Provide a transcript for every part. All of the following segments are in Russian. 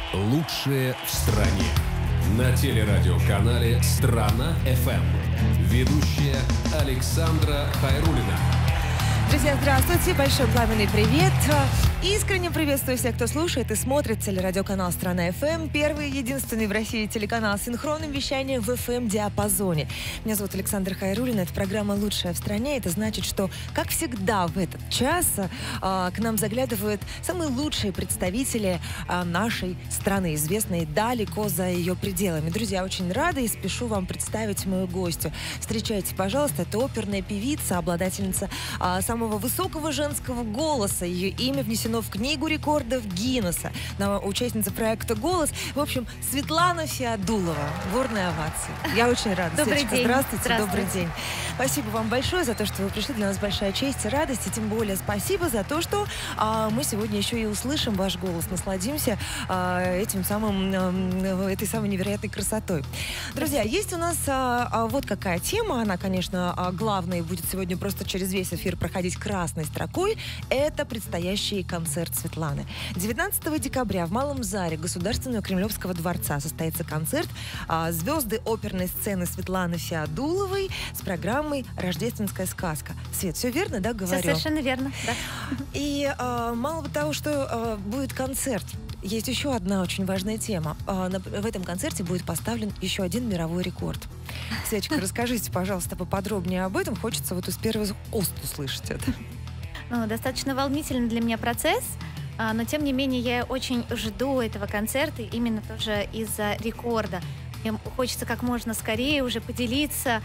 Лучшие в стране. На телерадиоканале «Страна-ФМ». Ведущая Александра Хайруллина. Друзья, здравствуйте, большой пламенный привет. Искренне приветствую всех, кто слушает и смотрит телерадиоканал «Страна-ФМ», первый и единственный в России телеканал с синхронным вещанием в FM-диапазоне. Меня зовут Александра Хайруллина, это программа «Лучшая в стране». Это значит, что, как всегда в этот час к нам заглядывают самые лучшие представители нашей страны, известные далеко за ее пределами. Друзья, очень рада и спешу вам представить мою гостью. Встречайте, пожалуйста, это оперная певица, обладательница самого высокого женского голоса. Ее имя внесено в Книгу рекордов Гиннесса. Участница проекта «Голос». В общем, Светлана Феодулова. Бурная овация. Я очень рада. Добрый Светочка, день. Здравствуйте, добрый день. Спасибо вам большое за то, что вы пришли. Для нас большая честь и радость. И тем более спасибо за то, что мы сегодня еще и услышим ваш голос. Насладимся этой самой невероятной красотой. Друзья, есть у нас вот какая тема. Она, конечно, главная и будет сегодня просто через весь эфир проходить красной строкой. Это предстоящий концерт Светланы. 19 декабря в Малом зале Государственного Кремлевского дворца состоится концерт звезды оперной сцены Светланы Феодуловой с программой «Рождественская сказка». Свет, все верно, да, говорю? Все совершенно верно, да. И мало того, что будет концерт, есть еще одна очень важная тема. В этом концерте будет поставлен еще один мировой рекорд. Светочка, расскажите, пожалуйста, поподробнее об этом. Хочется вот из первых уст услышать это. Ну, достаточно волнительный для меня процесс, но тем не менее я очень жду этого концерта именно тоже из-за рекорда. Мне хочется как можно скорее уже поделиться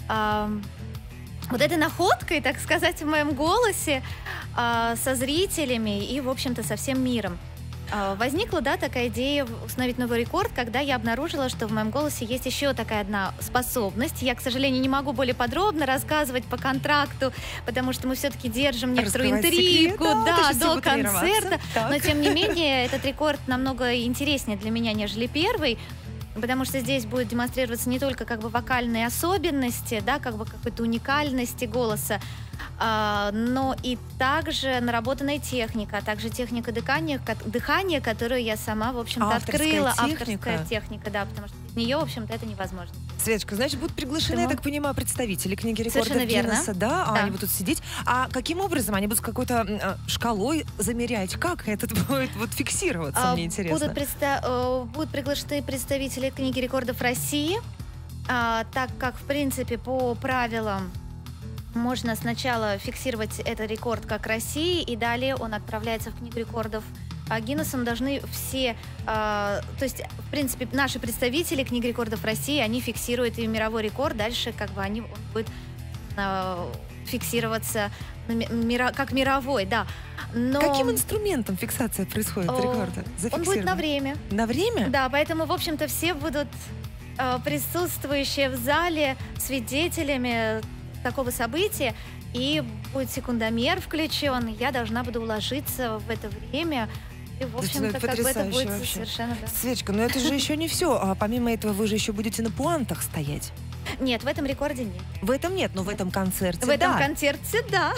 вот этой находкой, так сказать, в моем голосе со зрителями и, в общем-то, со всем миром. Возникла, да, такая идея установить новый рекорд, когда я обнаружила, что в моем голосе есть еще такая одна способность. Я, к сожалению, не могу более подробно рассказывать по контракту, потому что мы все-таки держим некоторую интригу до концерта. Но, тем не менее, этот рекорд намного интереснее для меня, нежели первый, потому что здесь будет демонстрироваться не только как бы вокальные особенности, да, как бы какой-то уникальности голоса, но и также наработанная техника, а также техника дыхания, которую я сама, в общем-то, открыла. Авторская техника, да, потому что без нее, в общем-то, это невозможно. Светочка, значит, будут приглашены, я так понимаю, представители Книги рекордов Гиннесса, да? Они будут сидеть. А каким образом? Они будут с какой-то шкалой замерять? Как это будет вот фиксироваться, мне интересно? Будут приглашены представители Книги рекордов России, так как, в принципе, по правилам можно сначала фиксировать этот рекорд как России, и далее он отправляется в Книгу рекордов Гиннесса. Должны все, то есть, в принципе, наши представители Книги рекордов России, они фиксируют и мировой рекорд, дальше как бы он будет фиксироваться как мировой, да. Но каким инструментом фиксация происходит рекорда? Он будет на время. На время? Да, поэтому, в общем-то, все будут присутствующие в зале свидетелями такого события, и будет секундомер включен, я должна буду уложиться в это время, и, в общем-то, как бы это будет вообще совершенно... Да. Светочка, но это же еще не все, а помимо этого вы же еще будете на пуантах стоять. Нет, в этом рекорде нет. В этом нет, но в этом концерте, В этом концерте, да.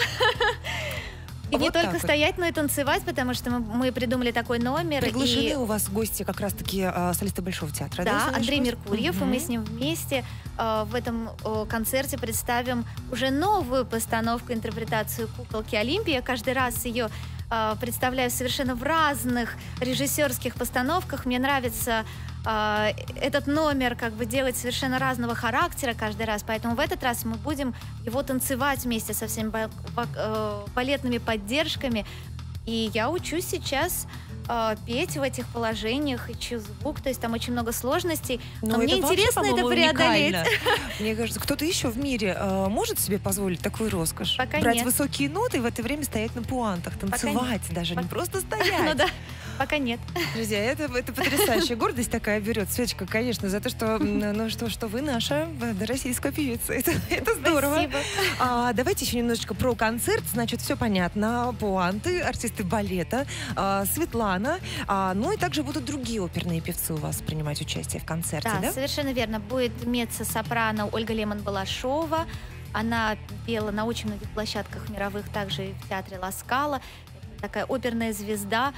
И не только стоять, но и танцевать, потому что мы придумали такой номер. Приглашены у вас гости как раз-таки солисты Большого театра, да? Да, Андрей Меркурьев, и мы с ним вместе в этом концерте представим уже новую постановку, интерпретацию «Куколки Олимпия». Каждый раз ее представляю совершенно в разных режиссерских постановках. Мне нравится этот номер как бы делать совершенно разного характера каждый раз, поэтому в этот раз мы будем его танцевать вместе со всеми балетными поддержками. И я учусь сейчас петь в этих положениях, ищу звук, то есть там очень много сложностей, но мне интересно это преодолеть. Мне кажется, кто-то еще в мире может себе позволить такую роскошь? Брать высокие ноты и в это время стоять на пуантах, танцевать даже, не просто стоять. Ну да. Пока нет. Друзья, это потрясающая гордость такая берет. Светочка, конечно, за то, что, что вы наша российская певица. Это здорово. Спасибо. Давайте еще немножечко про концерт. Значит, все понятно. Пуанты, артисты балета, Светлана. Ну и также будут другие оперные певцы у вас принимать участие в концерте, да? Да, совершенно верно. Будет меццо-сопрано Ольга Лемон-Балашова. Она пела на очень многих площадках мировых, также и в театре Ла Скала. Это такая оперная звезда.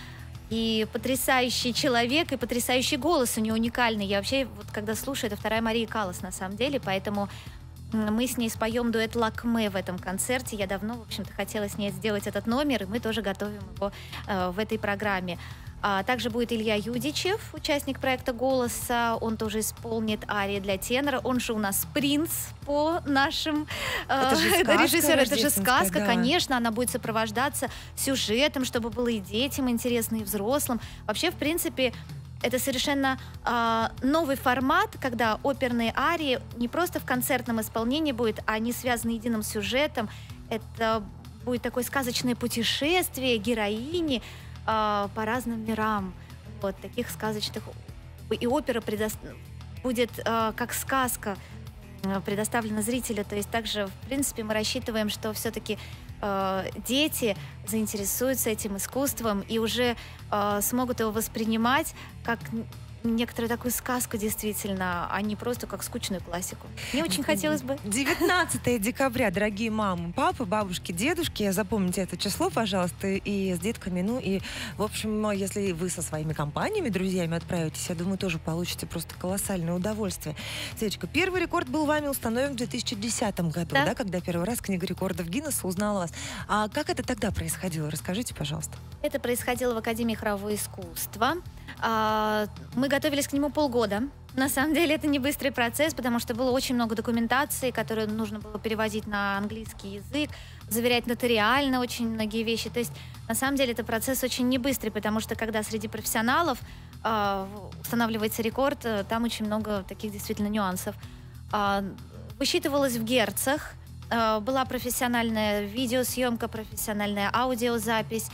и потрясающий человек, и потрясающий голос у нее уникальный. Я вообще, вот когда слушаю, это вторая Мария Каллас на самом деле, поэтому мы с ней споем дуэт «Лакме» в этом концерте. Я давно, в общем-то, хотела с ней сделать этот номер, и мы тоже готовим его в этой программе. Также будет Илья Юдичев, участник проекта «Голоса». Он тоже исполнит арии для тенора. Он же у нас принц по нашим режиссерам. Это же сказка, да. Конечно. Она будет сопровождаться сюжетом, чтобы было и детям интересно, и взрослым. Вообще, в принципе, это совершенно новый формат, когда оперные арии не просто в концертном исполнении будут, а они связаны единым сюжетом. Это будет такое сказочное путешествие героини по разным мирам. Вот таких сказочных. И опера будет как сказка предоставлена зрителю. То есть также, в принципе, мы рассчитываем, что все-таки дети заинтересуются этим искусством и уже смогут его воспринимать как некоторую такую сказку действительно, а не просто как скучную классику. Мне очень хотелось бы. 19 декабря, дорогие мамы, папы, бабушки, дедушки, запомните это число, пожалуйста, и с детками. Ну и, в общем, если вы со своими компаниями, друзьями отправитесь, я думаю, тоже получите просто колоссальное удовольствие. Светочка, первый рекорд был вами установлен в 2010 году, да, когда первый раз Книга рекордов Гиннесса узнала вас. А как это тогда происходило? Расскажите, пожалуйста. Это происходило в Академии хорового искусства. Мы готовились к нему полгода. На самом деле это не быстрый процесс, потому что было очень много документации, которую нужно было переводить на английский язык, заверять нотариально очень многие вещи. То есть на самом деле это процесс очень не быстрый, потому что когда среди профессионалов устанавливается рекорд, там очень много таких действительно нюансов. Высчитывалось в герцах, была профессиональная видеосъемка, профессиональная аудиозапись.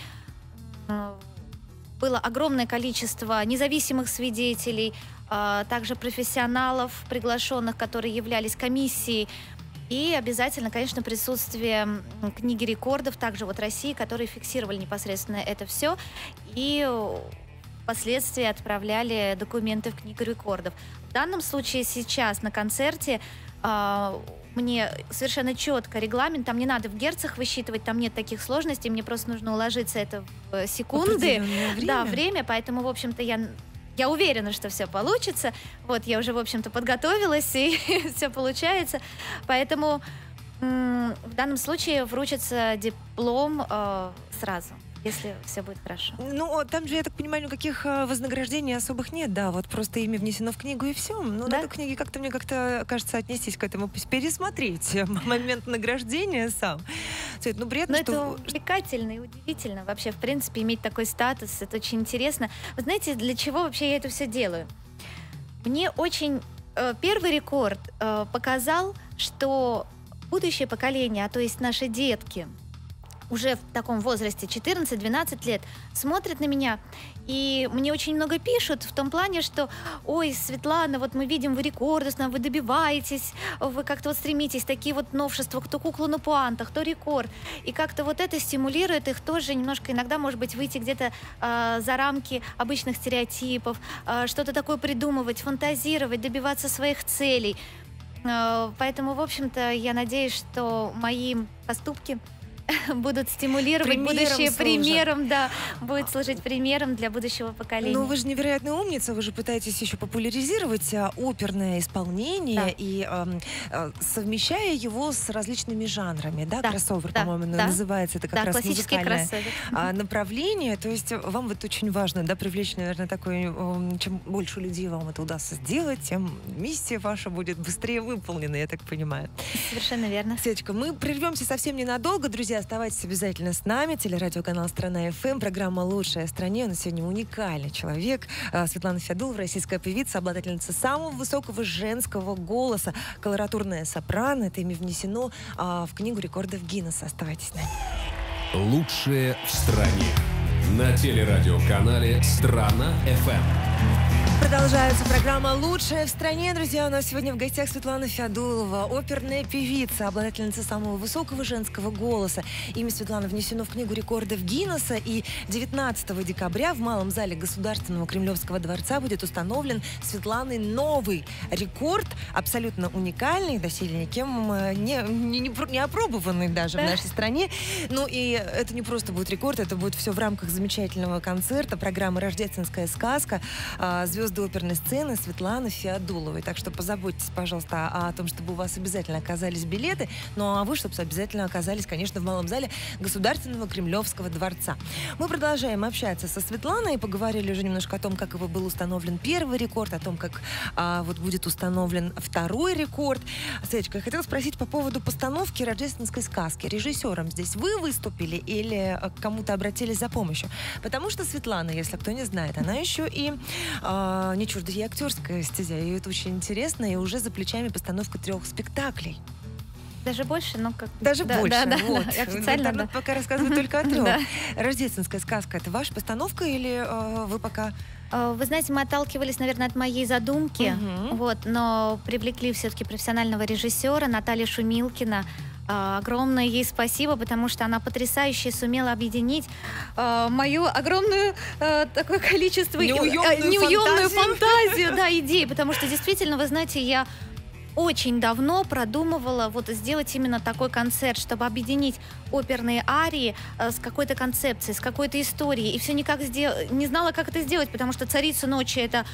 Было огромное количество независимых свидетелей, также профессионалов, приглашенных, которые являлись комиссией. И обязательно, конечно, присутствие Книги рекордов, также вот России, которые фиксировали непосредственно это все. И впоследствии отправляли документы в Книгу рекордов. В данном случае сейчас на концерте мне совершенно четко регламент, там не надо в герцах высчитывать, там нет таких сложностей, мне просто нужно уложиться это в секунды. Время. Да, время, поэтому, в общем-то, я уверена, что все получится. Вот, я уже, в общем-то, подготовилась, и все получается. Поэтому в данном случае вручится диплом сразу, если все будет хорошо. Ну, там же, я так понимаю, никаких вознаграждений особых нет, да, вот просто имя внесено в книгу и все. Ну, да? Надо к книге как-то, мне как-то кажется, отнестись к этому, пересмотреть момент награждения сам. Свет, ну, приятно, но что... это увлекательно и удивительно вообще, в принципе, иметь такой статус, это очень интересно. Вы знаете, для чего вообще я это все делаю? Мне очень... Первый рекорд показал, что будущее поколение, а то есть наши детки, уже в таком возрасте, 14-12 лет, смотрят на меня, и мне очень много пишут в том плане, что «Ой, Светлана, вот мы видим, вы рекордостно, вы добиваетесь, вы как-то вот стремитесь, такие вот новшества, то куклу на пуантах, то рекорд». И как-то вот это стимулирует их тоже немножко, иногда, может быть, выйти где-то за рамки обычных стереотипов, что-то такое придумывать, фантазировать, добиваться своих целей. Поэтому, в общем-то, я надеюсь, что мои поступки будут стимулировать будущее примером, да, будет служить примером для будущего поколения. Ну, вы же невероятная умница, вы же пытаетесь еще популяризировать оперное исполнение, да, и совмещая его с различными жанрами, да, кроссовер, по-моему, называется это как раз музыкальное направление, то есть вам вот очень важно, да, привлечь, наверное, такой, чем больше людей вам это удастся сделать, тем миссия ваша будет быстрее выполнена, я так понимаю. Совершенно верно. Светочка, мы прервемся совсем ненадолго, друзья, оставайтесь обязательно с нами. Телерадиоканал «Страна ФМ», программа «Лучшая в стране». У нас сегодня уникальный человек. Светлана Фядулова, российская певица, обладательница самого высокого женского голоса. Колоратурная сопрано. Это имя внесено в Книгу рекордов Гиннесса. Оставайтесь с нами. «Лучшее в стране» на телерадиоканале «Страна ФМ». Продолжается программа «Лучшая в стране». Друзья, у нас сегодня в гостях Светлана Фядулова, оперная певица, обладательница самого высокого женского голоса. Имя Светланы внесено в Книгу рекордов Гиннесса, и 19 декабря в Малом зале Государственного Кремлевского дворца будет установлен Светланой новый рекорд, абсолютно уникальный, доселе никем не опробованный даже в нашей стране. Ну и это не просто будет рекорд, это будет все в рамках замечательного концерта программы «Рождественская сказка» звезды оперной сцены Светланы Феодуловой. Так что позаботьтесь, пожалуйста, о том, чтобы у вас обязательно оказались билеты. Ну а вы, чтобы обязательно оказались, конечно, в малом зале Государственного Кремлевского дворца. Мы продолжаем общаться со Светланой и поговорили уже немножко о том, как его был установлен первый рекорд, о том, как вот будет установлен второй рекорд. Светочка, я хотела спросить по поводу постановки «Рождественской сказки». Режиссером здесь вы выступили или к кому-то обратились за помощью? Потому что Светлана, если кто не знает, она еще и не чужда ей актерская стезя. И это очень интересно. И уже за плечами постановка 3 спектаклей. Даже больше, но как... Даже больше, да, вот. Официально, Интернет пока рассказывает только о 3. Да. «Рождественская сказка» — это ваша постановка или вы пока... Вы знаете, мы отталкивались, наверное, от моей задумки, вот, но привлекли все-таки профессионального режиссера Наталью Шумилкина. Огромное ей спасибо, потому что она потрясающе сумела объединить мою огромную такое количество... Неуемную фантазию, да, идей, потому что действительно, вы знаете, я очень давно продумывала вот сделать именно такой концерт, чтобы объединить оперные арии с какой-то концепцией, с какой-то историей. И все никак не знала, как это сделать, потому что «Царица ночи» — это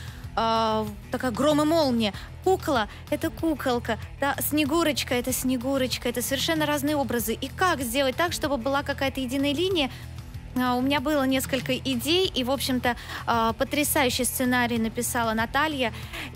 такая гром и молния. Кукла — это куколка, да, Снегурочка — это Снегурочка. Это совершенно разные образы. И как сделать так, чтобы была какая-то единая линия? У меня было несколько идей, и, в общем-то, потрясающий сценарий написала Наталья,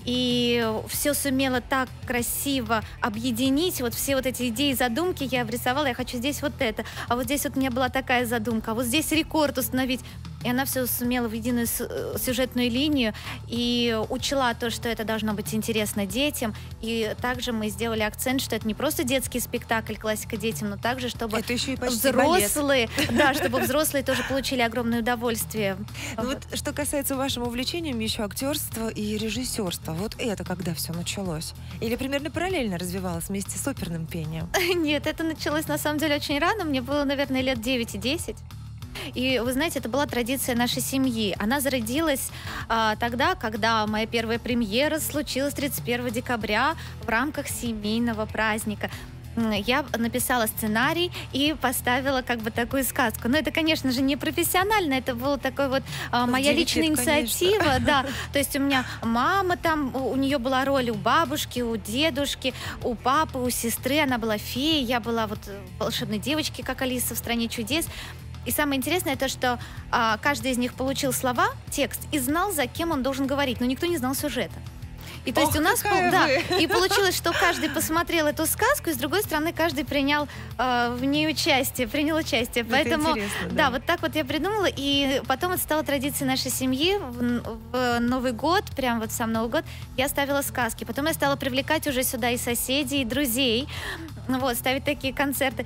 и все сумела так красиво объединить, вот все вот эти идеи, задумки я обрисовала, я хочу здесь вот это, а вот здесь вот у меня была такая задумка, а вот здесь рекорд установить. И она все сумела в единую сюжетную линию и учла то, что это должно быть интересно детям. И также мы сделали акцент, что это не просто детский спектакль, классика детям, но также, чтобы это еще и взрослые, да, чтобы взрослые тоже получили огромное удовольствие. Ну вот, что касается вашего увлечения, еще актерства и режиссерства, вот это когда все началось? Или примерно параллельно развивалось вместе с оперным пением? Нет, это началось на самом деле очень рано. Мне было, наверное, лет 9 и 10. И вы знаете, это была традиция нашей семьи. Она зародилась тогда, когда моя первая премьера случилась 31 декабря в рамках семейного праздника. Я написала сценарий и поставила как бы такую сказку. Но это, конечно же, не профессионально, это была такой вот моя личная инициатива. Конечно. Да. То есть у меня мама там, у нее была роль у бабушки, у дедушки, у папы, у сестры. Она была феей, я была вот волшебной девочкой, как Алиса в «Стране чудес». И самое интересное то, что каждый из них получил слова, текст, и знал, за кем он должен говорить, но никто не знал сюжета. И то есть у нас и получилось, что каждый посмотрел эту сказку, и с другой стороны каждый принял в ней участие, принял участие. Поэтому да, вот так вот я придумала, и потом это стало традицией нашей семьи. В Новый год, прям вот сам Новый год, я ставила сказки. Потом я стала привлекать уже сюда и соседей, и друзей, вот, ставить такие концерты.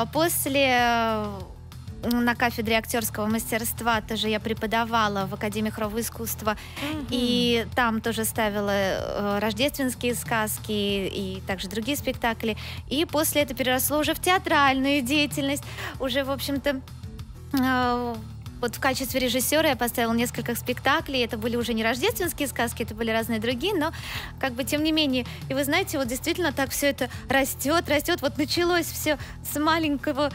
После на кафедре актерского мастерства тоже я преподавала в Академии хорового искусства, и там тоже ставила рождественские сказки и также другие спектакли. И после это переросло уже в театральную деятельность. Уже, в общем-то, вот в качестве режиссера я поставила несколько спектаклей. Это были уже не рождественские сказки, это были разные другие, но как бы тем не менее. И вы знаете, вот действительно так все это растет. Вот началось все с маленького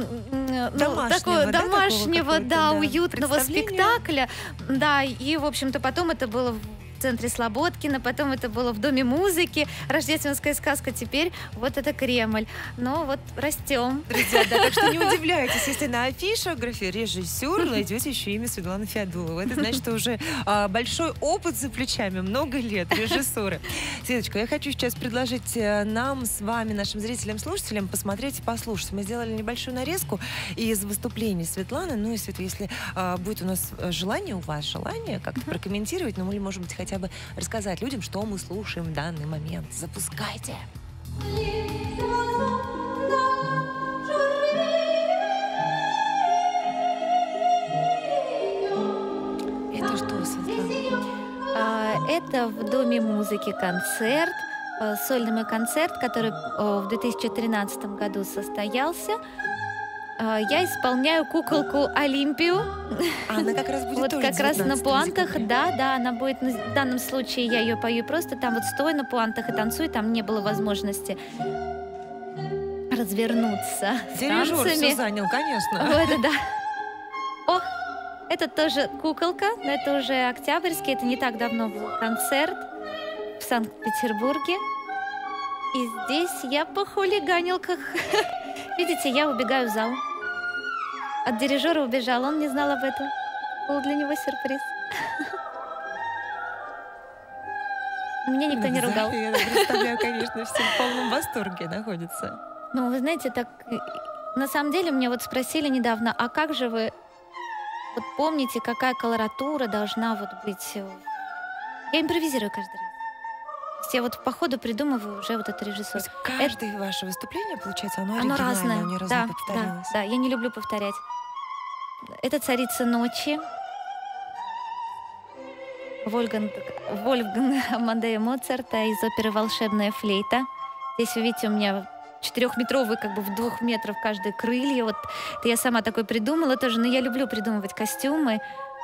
домашнего, уютного спектакля. Да, и в общем-то потом это было в центре Слободкина, потом это было в Доме музыки, рождественская сказка, теперь вот это Кремль. Но вот растем. Друзья, да, так что не удивляйтесь, если на афише, графе режиссер, найдете еще имя Светланы Феодуловой. Это значит, что уже большой опыт за плечами, много лет режиссуры. Светочка, я хочу сейчас предложить нам с вами, нашим зрителям, слушателям, посмотреть и послушать. Мы сделали небольшую нарезку из выступлений Светланы. Ну и, Света, если будет у нас желание, у вас желание как-то прокомментировать, ну или, может быть, хотя бы рассказать людям, что мы слушаем в данный момент. Запускайте! Это что, Светлана? Это в Доме музыки концерт, сольный мой концерт, который в 2013 году состоялся. Я исполняю куколку Олимпию. Она как раз будет вот тоже как раз на пуантах, декабря. да, она будет. В данном случае я ее пою просто там вот стоя на пуантах и танцую, там не было возможности развернуться с Дирижер танцами. все занял, конечно. Вот, да. О, Это тоже куколка, но это уже октябрьский, это не так давно был концерт в Санкт-Петербурге. И здесь я похулиганил, как... Видите, я убегаю в зал. От дирижера убежал, он не знал об этом. Был для него сюрприз. Меня никто не ругал. Я представляю, конечно, все в полном восторге находятся. Ну, вы знаете, так... На самом деле, меня вот спросили недавно, а как же вы вот помните, какая колоратура должна вот быть? Я импровизирую каждый раз. То есть я вот по ходу придумываю уже вот эту режиссуру. То есть каждое ваше выступление, получается, оно Оно оригинальное, разное. ни разу Да, не повторялось. да, я не люблю повторять. Это «Царица ночи». Вольфганга Амадея Моцарта из оперы «Волшебная флейта». Здесь вы видите, у меня 4-метровые, как бы в 2 метров каждые крылья. Вот это я сама такое придумала тоже, но я люблю придумывать костюмы,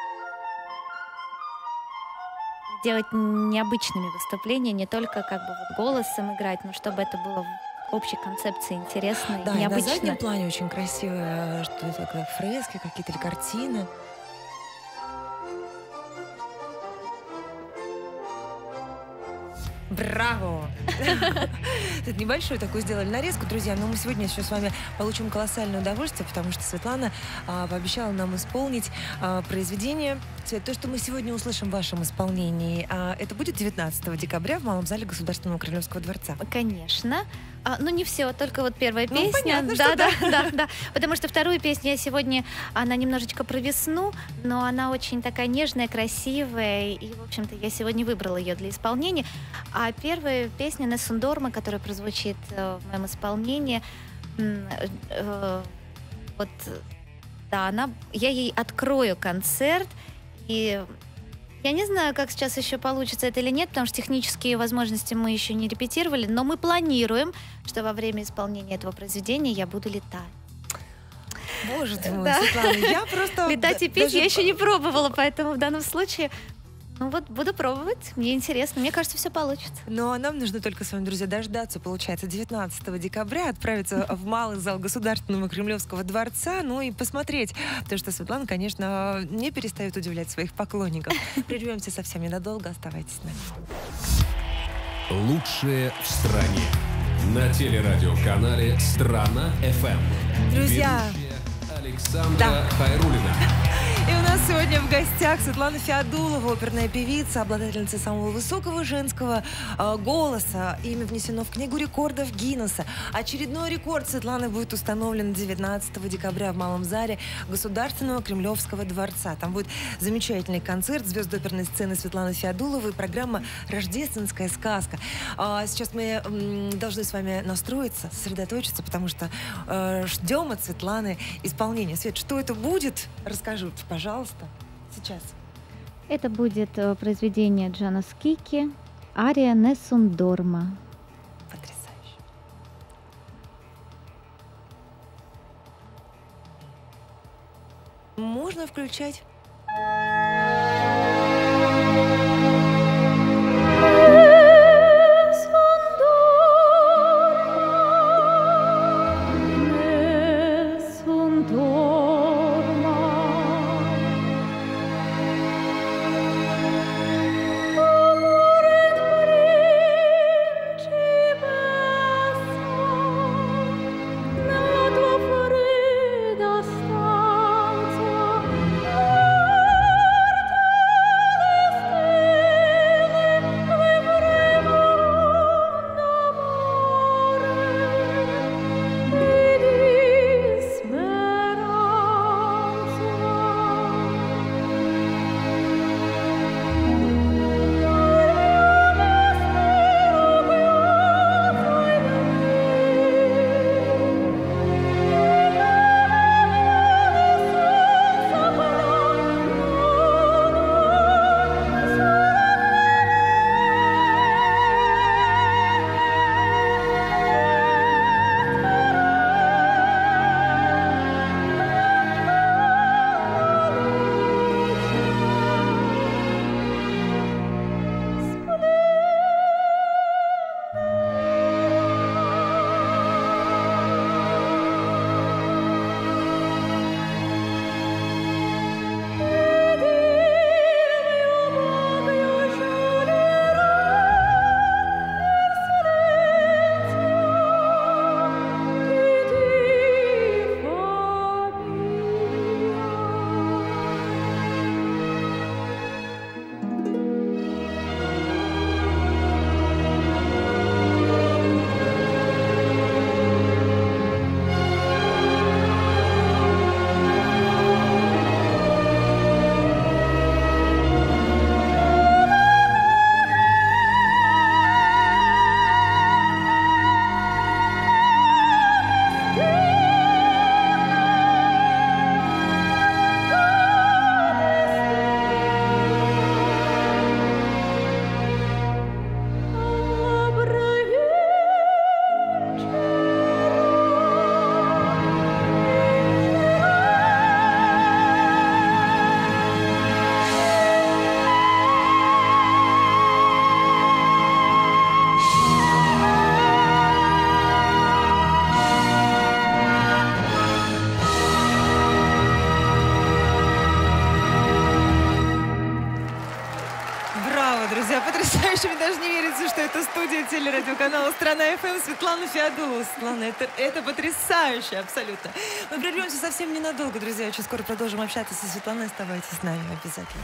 делать необычными выступления, не только как бы вот голосом играть, но чтобы это было в общей концепции интересно Да, и и на необычно. заднем плане очень красивые, что это, как фрески какие-то или картины. Браво! Тут небольшую такую сделали нарезку, друзья, но мы сегодня еще с вами получим колоссальное удовольствие, потому что Светлана пообещала нам исполнить произведение. Свет, то, что мы сегодня услышим в вашем исполнении, это будет 19 декабря в Малом зале Государственного Кремлевского дворца. Конечно. Ну, не все, только вот первая песня. Понятно, да. Потому что вторую песню я сегодня, она немножечко про весну, но она очень такая нежная, красивая, и, в общем-то, я сегодня выбрала ее для исполнения. А первая песня «Несsun dorma», которая прозвучит в моем исполнении, вот, да, я ей открою концерт, и я не знаю, как сейчас еще получится это или нет, потому что технические возможности мы еще не репетировали, но мы планируем, что во время исполнения этого произведения я буду летать. Боже ты мой, Да. Светлана, я просто... Летать и петь даже я еще не пробовала, поэтому в данном случае, ну вот, буду пробовать, мне интересно, мне кажется, все получится. Но нам нужно только с вами, друзья, дождаться, получается, 19 декабря, отправиться в малый зал Государственного Кремлевского дворца, ну и посмотреть. Потому что Светлана, конечно, не перестает удивлять своих поклонников. Прервемся совсем ненадолго, оставайтесь с нами. Лучшее в стране. На телерадиоканале «Страна-ФМ». Друзья. Ведущая Александра Да. Хайруллина. И у нас сегодня в гостях Светлана Феодулова, оперная певица, обладательница самого высокого женского голоса. Имя внесено в Книгу рекордов Гиннесса. Очередной рекорд Светланы будет установлен 19 декабря в Малом зале Государственного Кремлевского дворца. Там будет замечательный концерт звезды оперной сцены Светланы Феодуловой, программа «Рождественская сказка». Сейчас мы должны с вами настроиться, сосредоточиться, потому что ждем от Светланы исполнения. Свет, что это будет? Расскажи, пожалуйста, сейчас. Это будет произведение Джана Скики, ария «Несsun dorma». Потрясающе. Можно включать? La tua fredda stanza Феодулова, друзья. Потрясающе, мне даже не верится, что это студия телерадиоканала «Страна.ФМ» Светлана Феодулова. Светлана, это потрясающе, абсолютно. Мы прервемся совсем ненадолго, друзья. Очень скоро продолжим общаться со Светланой. Оставайтесь с нами обязательно.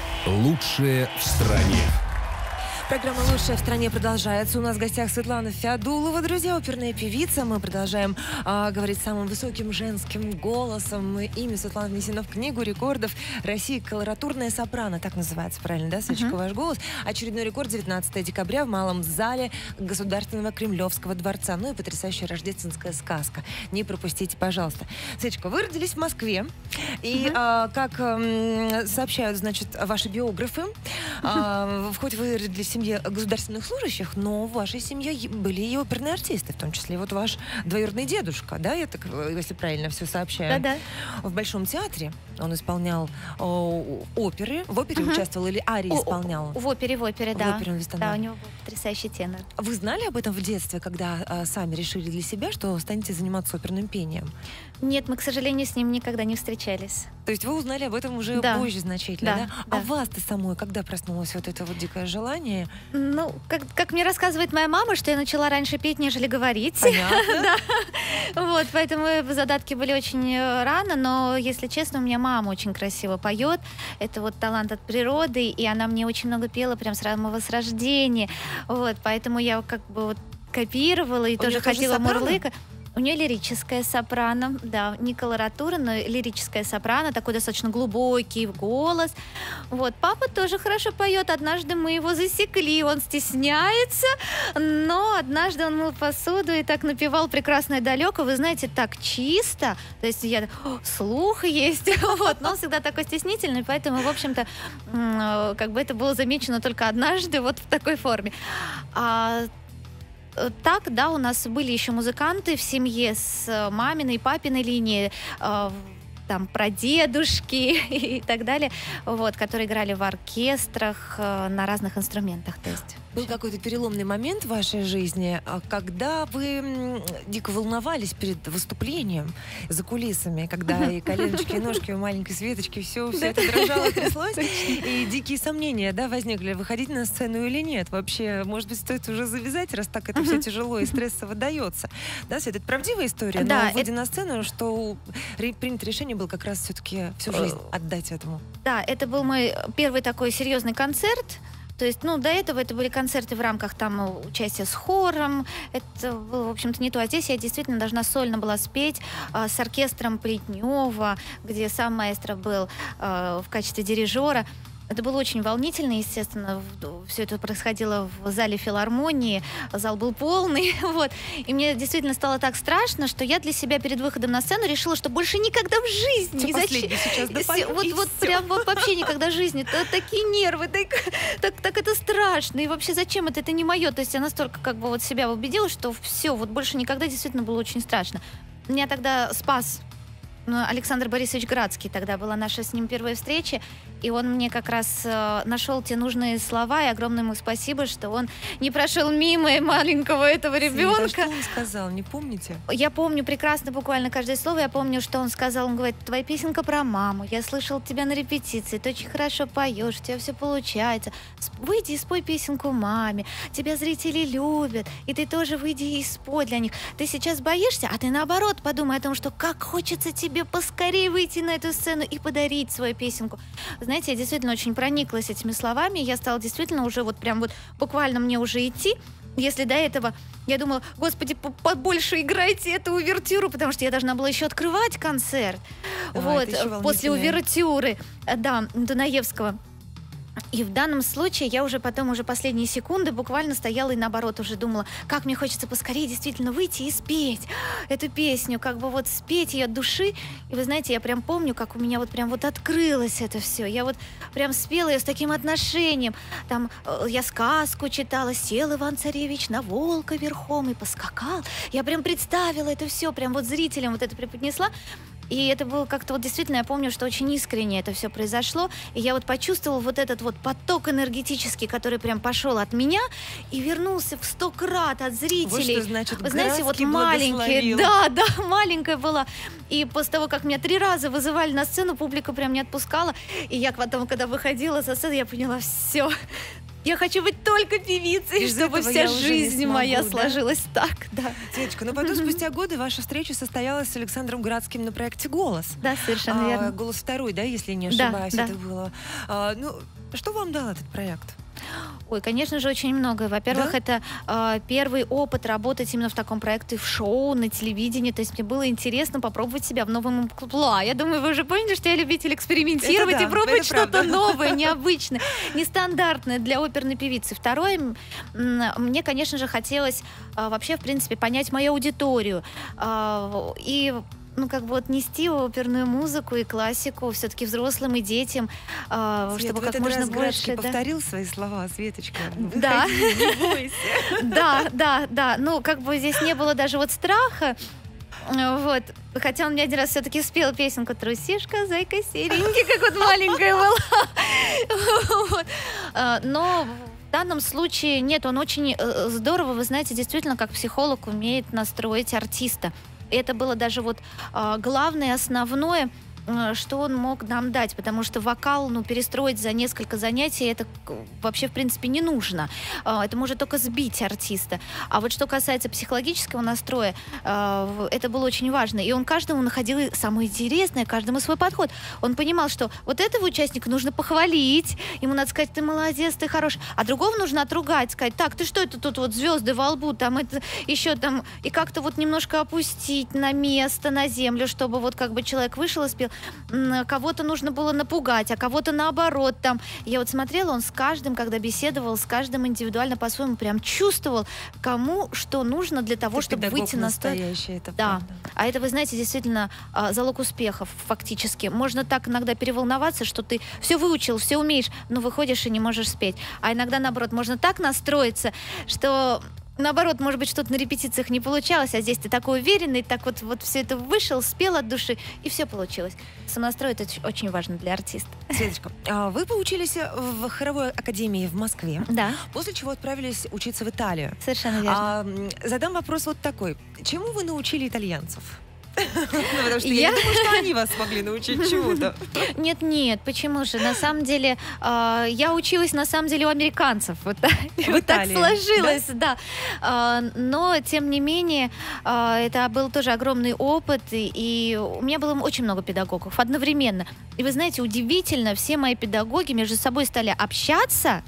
Лучшее в стране. Программа «Лучшая в стране» продолжается. У нас в гостях Светлана Феодулова, друзья, оперная певица. Мы продолжаем говорить самым высоким женским голосом. Имя Светланы внесено в Книгу рекордов России. Колоратурная сопрано, так называется, правильно, да, Светочка, ваш голос? Очередной рекорд 19 декабря в Малом зале Государственного Кремлевского дворца. Ну и потрясающая рождественская сказка. Не пропустите, пожалуйста. Светочка, вы родились в Москве. И, как сообщают, значит, ваши биографы, хоть вы родились в семье государственных служащих, но в вашей семье были и оперные артисты, в том числе вот ваш двоюродный дедушка, да, я так, если правильно все сообщаю. Да-да. В Большом театре он исполнял оперы. В опере участвовал или арии исполнял? В опере, да. В опере он исполнял. Да, у него был потрясающий тенор. Вы знали об этом в детстве, когда сами решили для себя, что станете заниматься оперным пением? Нет, мы, к сожалению, с ним никогда не встречались. То есть вы узнали об этом уже позже значительно, да? А вас-то самой, когда проснулось вот это вот дикое желание? Ну, как мне рассказывает моя мама, что я начала раньше петь, нежели говорить. Понятно. Да. Вот, поэтому задатки были очень рано, но, если честно, у меня мама очень красиво поет. Это вот талант от природы, и она мне очень много пела прям с самого рождения. Вот, поэтому я как бы вот копировала и тоже ходила мурлыка. У нее лирическая сопрано, да, не колоратура, но лирическая сопрано, такой достаточно глубокий голос. Вот, папа тоже хорошо поет. Однажды мы его засекли, он стесняется, но однажды он мыл посуду и так напевал прекрасно и далеко. Вы знаете, так чисто, то есть я слух есть, вот, но он всегда такой стеснительный, поэтому, в общем-то, как бы это было замечено только однажды вот в такой форме. Так, да, у нас были еще музыканты в семье с маминой и папиной линии, там, прадедушки и так далее, вот, которые играли в оркестрах на разных инструментах, то есть. Был какой-то переломный момент в вашей жизни, когда вы дико волновались перед выступлением за кулисами, когда и коленочки, и ножки у маленькой Светочки, все это дрожало, тряслось, и дикие сомнения, да, возникли, выходить на сцену или нет. Вообще, может быть, стоит уже завязать, раз так это все тяжело и стрессово дается. Да, Свет, это правдивая история, но выйдя на сцену, что принято решение было как раз все-таки всю жизнь отдать этому. Да, это был мой первый такой серьезный концерт. То есть, ну, до этого это были концерты в рамках там участия с хором. Это было, в общем-то, не то. А здесь я действительно должна сольно была спеть с оркестром Плетнева, где сам маэстро был в качестве дирижера. Это было очень волнительно, естественно. Все это происходило в зале филармонии. Зал был полный. Вот. И мне действительно стало так страшно, что я для себя перед выходом на сцену решила, что больше никогда в жизни... Вот прям вот вообще никогда в жизни. Такие нервы, так это страшно. И вообще зачем это? Это не мое. То есть я настолько как бы вот себя убедила, что все, вот больше никогда действительно было очень страшно. Меня тогда спас Александр Борисович Градский, тогда была наша с ним первая встреча, и он мне как раз нашел те нужные слова, и огромное ему спасибо, что он не прошел мимо маленького этого ребенка. Что он сказал, не помните? Я помню прекрасно буквально каждое слово, я помню, что он сказал, он говорит: твоя песенка про маму, я слышал тебя на репетиции, ты очень хорошо поешь, у тебя все получается, выйди и спой песенку маме, тебя зрители любят, и ты тоже выйди и спой для них. Ты сейчас боишься, а ты наоборот подумай о том, что как хочется тебе поскорее выйти на эту сцену и подарить свою песенку. Знаете, я действительно очень прониклась этими словами, я стала действительно уже вот прям вот буквально мне уже идти. Если до этого я думала: господи, побольше играйте эту увертюру, потому что я должна была еще открывать концерт. Да, вот, после увертюры, да, Дунаевского. И в данном случае я уже потом, уже последние секунды буквально стояла и наоборот уже думала, как мне хочется поскорее действительно выйти и спеть эту песню, как бы вот спеть ее от души. И вы знаете, я прям помню, как у меня вот прям вот открылось это все. Я вот прям спела ее с таким отношением. Там я сказку читала, сел Иван-царевич на волка верхом и поскакал. Я прям представила это все, прям вот зрителям вот это преподнесла. И это было как-то вот действительно, я помню, что очень искренне это все произошло. И я вот почувствовала вот этот вот поток энергетический, который прям пошел от меня и вернулся в 100 крат от зрителей. Вот что значит, вы знаете, вот маленькие, да, маленькая была. И после того, как меня 3 раза вызывали на сцену, публика прям не отпускала. И я потом, когда выходила со сцены, я поняла, все. я хочу быть только певицей, Без чтобы этого вся я уже не жизнь моя смогу, да? сложилась так, да. Светочка, но потом, спустя годы, ваша встреча состоялась с Александром Градским на проекте «Голос». Да, совершенно верно. «Голос второй», да, если не Да, ошибаюсь, да. это было. Ну, что вам дал этот проект? Ой, конечно же, очень многое. Во-первых, Да? это первый опыт работать именно в таком проекте, в шоу, на телевидении. То есть мне было интересно попробовать себя в новом амплуа. Я думаю, вы уже поняли, что я любитель экспериментировать Это и да, пробовать это что-то правда. новое, необычное, нестандартное для оперной певицы. Второе, мне, конечно же, хотелось вообще, в принципе, понять мою аудиторию. И ну, как бы вот нести оперную музыку и классику все-таки взрослым и детям, Свет, чтобы в как этот можно раз Градский больше. Да. повторил свои слова, Светочка. Да. Выходи, не бойся. Да. Ну, как бы здесь не было даже вот страха. Вот. Хотя он мне один раз все-таки спел песенку «Трусишка, зайка серенький», как вот маленькая была. Вот. Но в данном случае нет, он очень здорово, вы знаете, действительно, как психолог умеет настроить артиста. И это было даже вот главное, основное, что он мог нам дать, потому что вокал, ну, перестроить за несколько занятий, это вообще, в принципе, не нужно. Это может только сбить артиста. А вот что касается психологического настроя, это было очень важно. И он каждому находил самое интересное, каждому свой подход. Он понимал, что вот этого участника нужно похвалить, ему надо сказать, ты молодец, ты хорош, а другого нужно отругать, сказать, так, ты что это тут вот звезды во лбу, там это еще там, и как-то вот немножко опустить на место, на землю, чтобы вот как бы человек вышел и спел. Кого-то нужно было напугать, а кого-то наоборот там. Я вот смотрела, он с каждым, когда беседовал, с каждым индивидуально по-своему прям чувствовал, кому что нужно для того, Ты чтобы педагог выйти на сцену. настоящий, это Да. правда. А это, вы знаете, действительно залог успехов фактически. Можно так иногда переволноваться, что ты все выучил, все умеешь, но выходишь и не можешь спеть. А иногда, наоборот, можно так настроиться, что... Наоборот, может быть, что-то на репетициях не получалось, а здесь ты такой уверенный, так вот все это вышел, спел от души, и все получилось. Самонастрой — это очень важно для артиста. Светочка, вы поучились в хоровой академии в Москве, Да, после чего отправились учиться в Италию. совершенно верно. Задам вопрос вот такой. Чему вы научили итальянцев? Ну, потому что я Я- не думаю, что они вас смогли научить чему-то. Нет, почему же? На самом деле, я училась, на самом деле, у американцев. Вот так Италии, сложилось, да. Но, тем не менее, это был тоже огромный опыт, и у меня было очень много педагогов одновременно. И вы знаете, удивительно, все мои педагоги между собой стали общаться,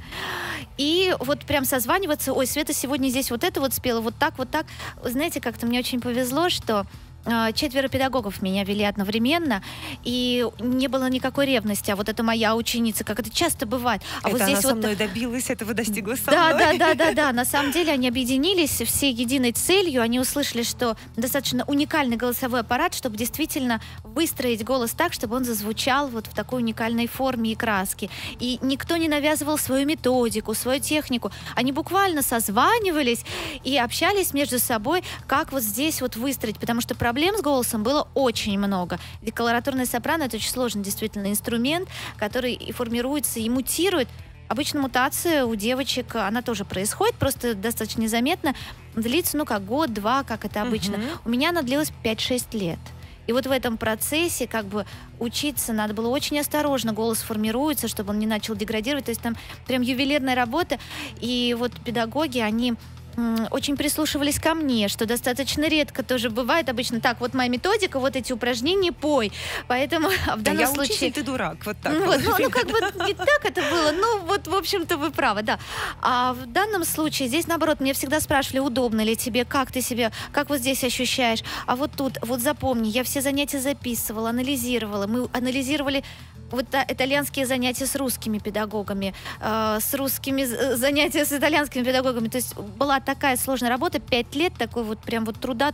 и вот прям созваниваться. Ой, Света сегодня здесь вот это вот спела, вот так, вот так. Вы знаете, как-то мне очень повезло, что 4 педагогов меня вели одновременно, и не было никакой ревности. А вот это моя ученица, как это часто бывает. А Это вот она здесь со вот мной добилась, этого достигла со да, мной. да. На самом деле они объединились всей единой целью. Они услышали, что достаточно уникальный голосовой аппарат, чтобы действительно выстроить голос так, чтобы он зазвучал вот в такой уникальной форме и краске. И никто не навязывал свою методику, свою технику. Они буквально созванивались и общались между собой, как вот здесь вот выстроить, потому что проблем с голосом было очень много. Ведь колораторная сопрано — это очень сложный действительно инструмент, который и формируется, и мутирует. Обычно мутация у девочек, она тоже происходит, просто достаточно незаметно. Длится, ну, как год-два, как это обычно. У меня она длилась 5-6 лет. И вот в этом процессе как бы учиться надо было очень осторожно. Голос формируется, чтобы он не начал деградировать. То есть там прям ювелирная работа. И вот педагоги, они очень прислушивались ко мне, что достаточно редко тоже бывает. Обычно так, вот моя методика, вот эти упражнения, пой. Поэтому в Да данном я случае... учитель, ты дурак, вот так. Ну, вот. ну, как бы не так это было. Ну, вот, в общем-то, вы правы, да. А в данном случае здесь, наоборот, меня всегда спрашивали, удобно ли тебе, как ты себя, как вот здесь ощущаешь. А вот тут, вот запомни, я все занятия записывала, анализировала. Мы анализировали вот итальянские занятия с русскими педагогами, занятия с итальянскими педагогами. То есть была такая сложная работа, 5 лет такой вот прям вот труда.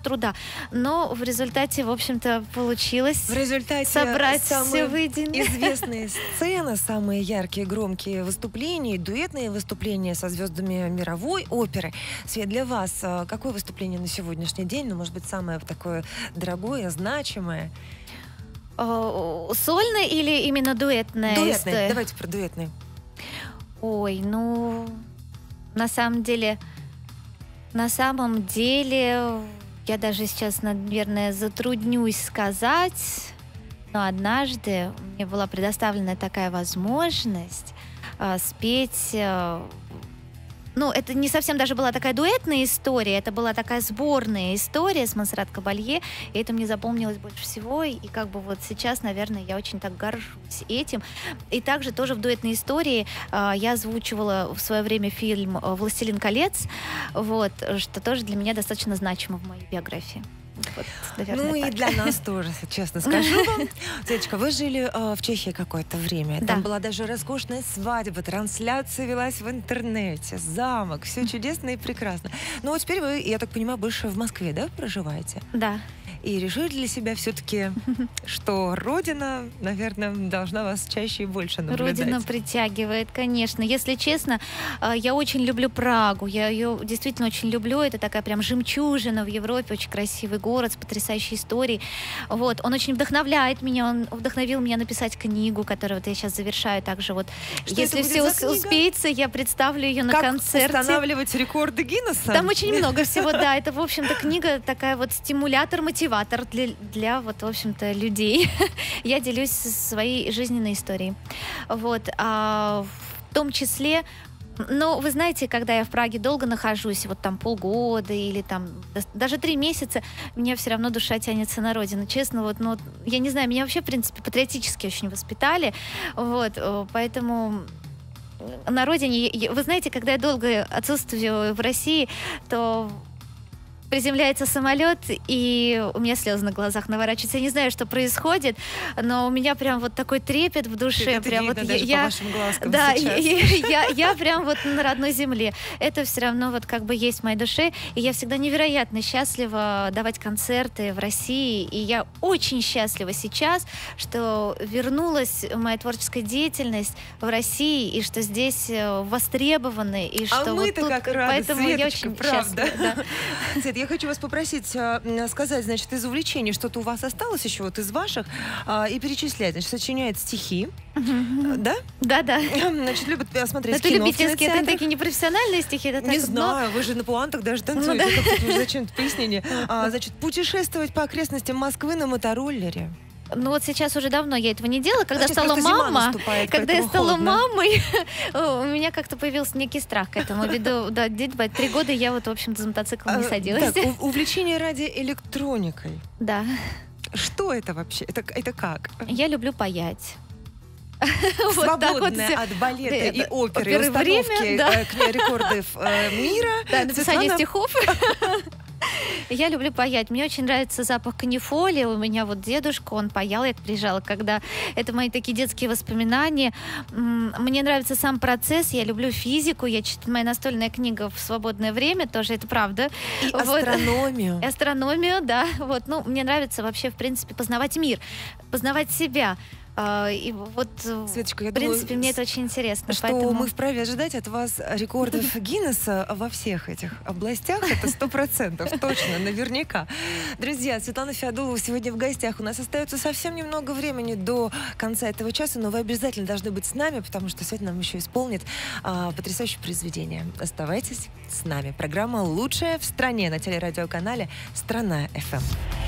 Но в результате, в общем-то, получилось В результате собрать все самые воедино. известные сцены, самые яркие, громкие выступления, дуэтные выступления со звездами мировой оперы. Свет, для вас какое выступление на сегодняшний день, ну, может быть, самое такое дорогое, значимое? Сольное или именно дуэтное? Дуэтное. Давайте про дуэтное. Ой, ну, на самом деле, я даже сейчас, наверное, затруднюсь сказать, но однажды мне была предоставлена такая возможность спеть. Ну, это не совсем даже была такая дуэтная история, это была такая сборная история с Монсеррат Кабалье, и это мне запомнилось больше всего, и как бы вот сейчас, наверное, я очень так горжусь этим. И также тоже в дуэтной истории я озвучивала в свое время фильм «Властелин колец», вот, что тоже для меня достаточно значимо в моей биографии. Вот, наверное, ну так. и для нас тоже, честно скажу вам. Светочка, вы жили в Чехии какое-то время. Да. Там была даже роскошная свадьба, трансляция велась в интернете, замок, все чудесно и прекрасно. Но вот теперь вы, я так понимаю, больше в Москве, да, проживаете? Да. И решили для себя все-таки, что Родина, наверное, должна вас чаще и больше наблюдать. Родина притягивает, конечно. Если честно, я очень люблю Прагу. Я ее действительно очень люблю. Это такая прям жемчужина в Европе, очень красивый город с потрясающей историей. Вот. Он очень вдохновляет меня. Он вдохновил меня написать книгу, которую вот я сейчас завершаю. Также вот, что если все успеется, я представлю ее на концерте. Как устанавливать рекорды Гиннесса? Там очень много всего, да. Это, в общем-то, книга такая вот стимулятор, мотиватор для вот, в общем-то, людей. Я делюсь своей жизненной историей. Вот. В том числе, но вы знаете, когда я в Праге долго нахожусь, вот там полгода или там даже 3 месяца, меня все равно душа тянется на родину. Честно, вот, ну, я не знаю, меня вообще, в принципе, патриотически очень воспитали. Вот, поэтому на родине, вы знаете, когда я долго отсутствую в России, то приземляется самолет, и у меня слезы на глазах наворачиваются. Я не знаю, что происходит, но у меня прям вот такой трепет в душе. Это прям видно вот даже по вашим глазкам да, сейчас. я прям вот на родной земле. Это все равно вот как бы есть в моей душе, и я всегда невероятно счастлива давать концерты в России, и я очень счастлива сейчас, что вернулась моя творческая деятельность в России, и что здесь востребованы, и что а вот мы-то тут, как рады, поэтому Светочка, я очень правда. счастлива. Да. Свет, я хочу вас попросить сказать, значит, из увлечений что-то у вас осталось еще вот из ваших, и перечислять. Значит, сочиняет стихи, да? Да. Значит, любит смотреть Это кино в любительские, это кинотеатрах. такие непрофессиональные стихи? Это Не так, знаю, вы же на пуантах даже танцуете. Ну, да. Как-то зачем-то пояснение. Значит, путешествовать по окрестностям Москвы на мотороллере. Ну вот сейчас уже давно я этого не делала. Когда Сейчас стала просто зима мама, наступает, когда я поэтому стала холодно. мамой, у меня как-то появился некий страх к этому. Ввиду, да, 3 года я вот, в общем-то, за мотоцикл не садилась. Так, увлечение радиоэлектроникой. Да. Что это вообще? Это как? Я люблю паять. Свободное от балета и оперы, и установки рекордов мира. Да, написание стихов. Я люблю паять. Мне очень нравится запах канифоли. У меня вот дедушка, он паял, я приезжала, когда... Это мои такие детские воспоминания. Мне нравится сам процесс, я люблю физику, я читаю, моя настольная книга в свободное время, тоже это правда. И астрономию. Астрономию, да. Вот, ну, мне нравится вообще, в принципе, познавать мир, познавать себя. И вот, Светочка, я в принципе, думаю, мне это очень интересно. Что поэтому... мы вправе ожидать от вас рекордов Гиннесса во всех этих областях. Это 100%, точно, наверняка. Друзья, Светлана Феодулова сегодня в гостях. У нас остается совсем немного времени до конца этого часа, но вы обязательно должны быть с нами, потому что Света нам еще исполнит потрясающее произведение. Оставайтесь с нами. Программа «Лучшая в стране» на телерадиоканале «Страна.ФМ».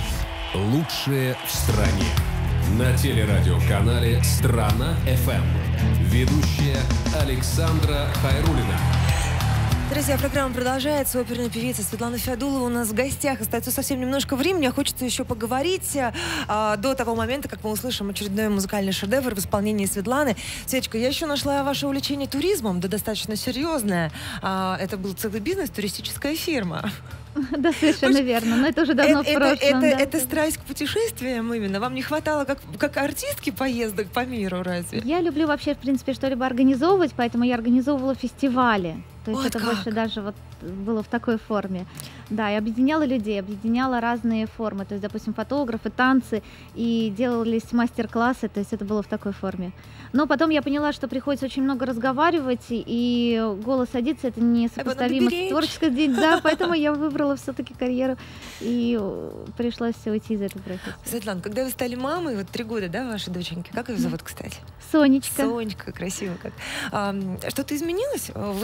Лучшее в стране. На телерадиоканале «Страна.ФМ». Ведущая Александра Хайруллина. Друзья, программа продолжается. Оперная певица Светлана Феодулова у нас в гостях. Остается совсем немножко времени. Хочется еще поговорить до того момента, как мы услышим очередной музыкальный шедевр в исполнении Светланы. Светочка, я еще нашла ваше увлечение туризмом, да достаточно серьезное. Это был целый бизнес, туристическая фирма. Да, совершенно верно. Но это уже давно в прошлом. Это страсть к путешествиям именно. Вам не хватало как артистки поездок по миру, разве? Я люблю вообще, в принципе, что-либо организовывать, поэтому я организовывала фестивали. То есть Вот это как? больше даже вот было в такой форме. Да, и объединяла людей, объединяла разные формы. То есть, допустим, фотографы, танцы, и делались мастер-классы, то есть это было в такой форме. Но потом я поняла, что приходится очень много разговаривать, и голос садится, это несопоставимо с творческой деятельностью. Да, поэтому я выбрала все-таки карьеру, и пришлось уйти из этой профессии. Светлана, когда вы стали мамой, вот 3 года, да, вашей доченьки, как ее зовут, кстати? Сонечка. Сонечка, красиво как. Что-то изменилось? Вы тогда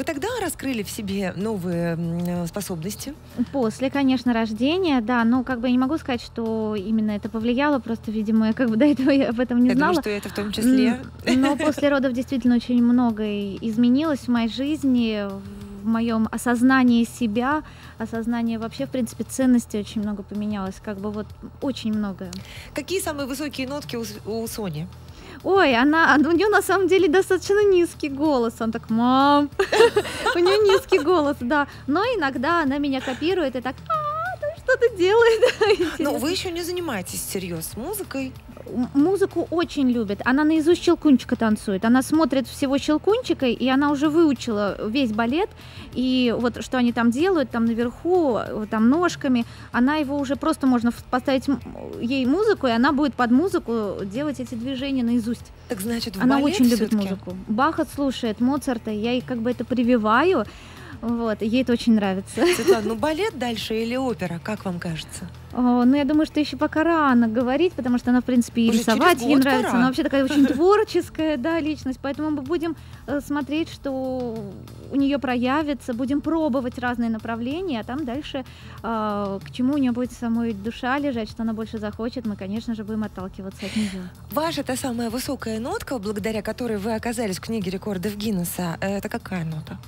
раскрыли в себе новые способности? После, конечно, рождения, да, но как бы я не могу сказать, что именно это повлияло, просто, видимо, как бы до этого я об этом не знала. Я думаю, что это в том числе. Но после родов действительно очень многое изменилось в моей жизни, в моем осознании себя, осознании вообще, в принципе, ценности очень много поменялось, как бы вот очень многое. Какие самые высокие нотки у Сони? Ой, у нее на самом деле достаточно низкий голос. Он так, мам, у нее низкий голос, да. Но иногда она меня копирует и так, что-то делает. Но вы еще не занимаетесь всерьез музыкой? Музыку очень любит. Она наизусть Щелкунчика танцует. Она смотрит всего Щелкунчика, и она уже выучила весь балет. И вот что они там делают, там наверху, там ножками, она его уже просто можно поставить ей музыку, и она будет под музыку делать эти движения наизусть. Так значит, в она балет очень любит все-таки? Музыку. Баха слушает, Моцарта, я ей как бы это прививаю. Вот, ей это очень нравится. Светлана, балет дальше или опера, как вам кажется? Я думаю, что еще пока рано говорить, потому что она, в принципе, и уже рисовать ей нравится. Пора. Она вообще такая очень творческая, да, личность. Поэтому мы будем смотреть, что у нее проявится, будем пробовать разные направления, а там дальше к чему у нее будет самой душа лежать, что она больше захочет, мы, конечно же, будем отталкиваться от нее. Ваша та самая высокая нотка, благодаря которой вы оказались в книге рекордов Гиннесса, это какая нота?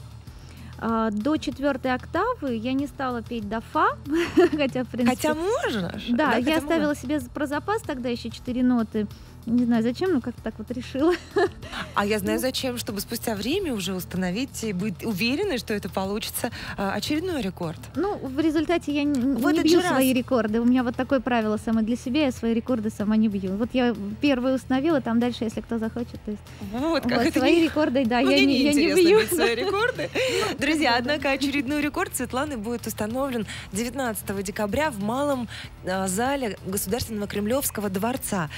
До 4-й октавы я не стала петь до фа, хотя, в принципе... Хотя можно же. Да, я оставила себе про запас тогда еще 4 ноты. Не знаю зачем, но как-то так вот решила. А я знаю зачем, чтобы спустя время уже установить и быть уверенной, что это получится очередной рекорд. Ну, в результате я не бью свои рекорды. У меня вот такое правило самое для себя, я свои рекорды сама не бью. Вот я первые установила, там дальше, если кто захочет, то есть... Вот, как это свои рекорды, да, я не бью. Свои рекорды. Друзья, однако очередной рекорд Светланы будет установлен 19 декабря в малом зале Государственного Кремлевского дворца.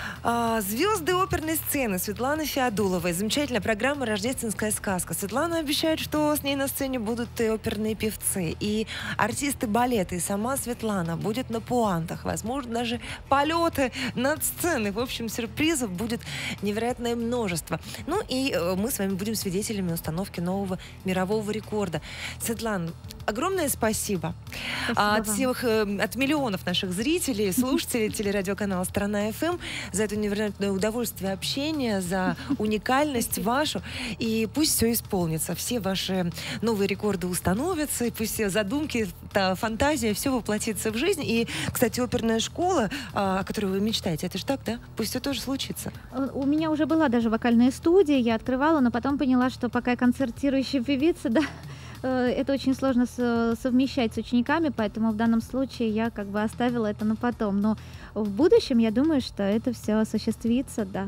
Звезды оперной сцены Светланы Феодуловой. Замечательная программа «Рождественская сказка». Светлана обещает, что с ней на сцене будут и оперные певцы, и артисты балета, и сама Светлана будет на пуантах. Возможно, даже полеты над сценой. В общем, сюрпризов будет невероятное множество. Ну и мы с вами будем свидетелями установки нового мирового рекорда. Светлана, огромное спасибо. От миллионов наших зрителей, слушателей телерадиоканала «Страна ФМ» за это невероятное удовольствие общения, за уникальность вашу. И пусть все исполнится. Все ваши новые рекорды установятся, и пусть все задумки, фантазия, все воплотится в жизнь. И, кстати, оперная школа, о которой вы мечтаете, это же так, да? Пусть все тоже случится. У меня уже была даже вокальная студия, я открывала, но потом поняла, что пока я концертирующая певица, да, это очень сложно совмещать с учениками, поэтому в данном случае я как бы оставила это на потом. Но в будущем я думаю, что это все осуществится, да.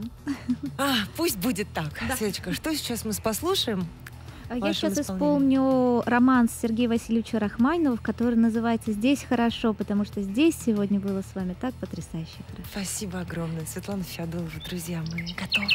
Пусть будет так. Да. Светочка, что сейчас мы послушаем? Я сейчас исполню романс Сергея Васильевича Рахманинова, который называется «Здесь хорошо», потому что здесь сегодня было с вами так потрясающе хорошо. Спасибо огромное. Светлана Феодулова, друзья, мы готовы.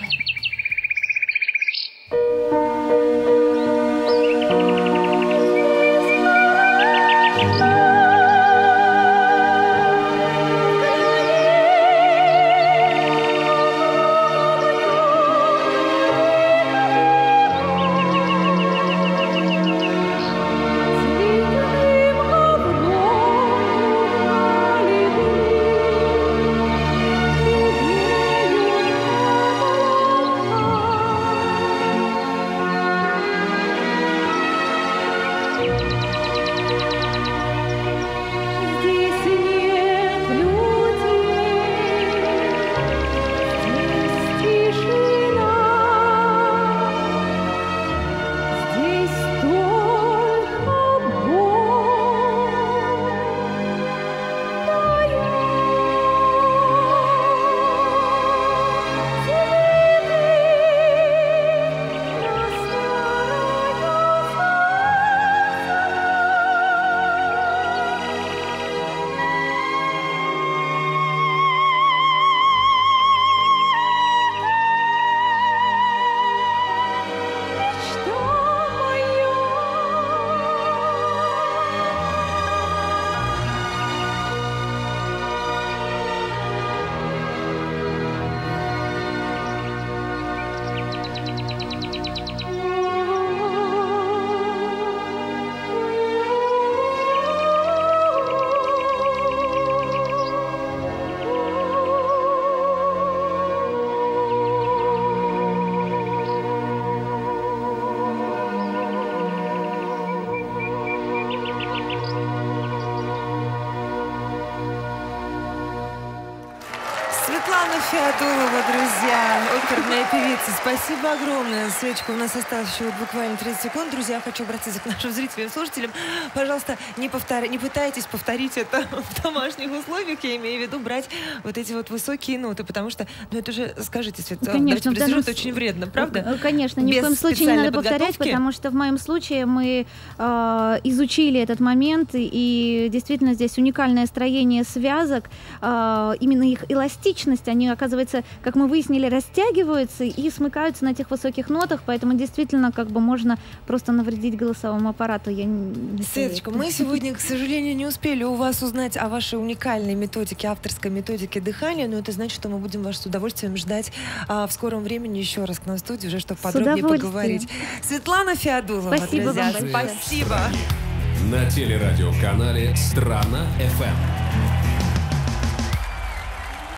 Светлана Феодулова, друзья, оперная певица. Спасибо огромное. Светочка, у нас осталось еще вот буквально 30 секунд. Друзья, хочу обратиться к нашим зрителям и слушателям. Пожалуйста, не пытайтесь повторить это в домашних условиях. Я имею в виду брать вот эти вот высокие ноты, потому что, ну это же, скажите, Светлана, конечно, это очень вредно, правда? Конечно, ни в коем случае не надо повторять, потому что в моем случае мы изучили этот момент, и действительно здесь уникальное строение связок, именно их эластичность, они, оказывается, как мы выяснили, растягиваются и смыкаются на этих высоких нотах, поэтому действительно как бы можно просто навредить голосовому аппарату. Светочка, мы сегодня, к сожалению, не успели у вас узнать о вашей уникальной методике, авторской методике дыхания, но это значит, что мы будем вас с удовольствием ждать в скором времени еще раз к нам в студию, уже чтобы подробнее поговорить. Светлана Феодулова, спасибо друзья, вам. Спасибо. На телерадиоканале «Страна FM».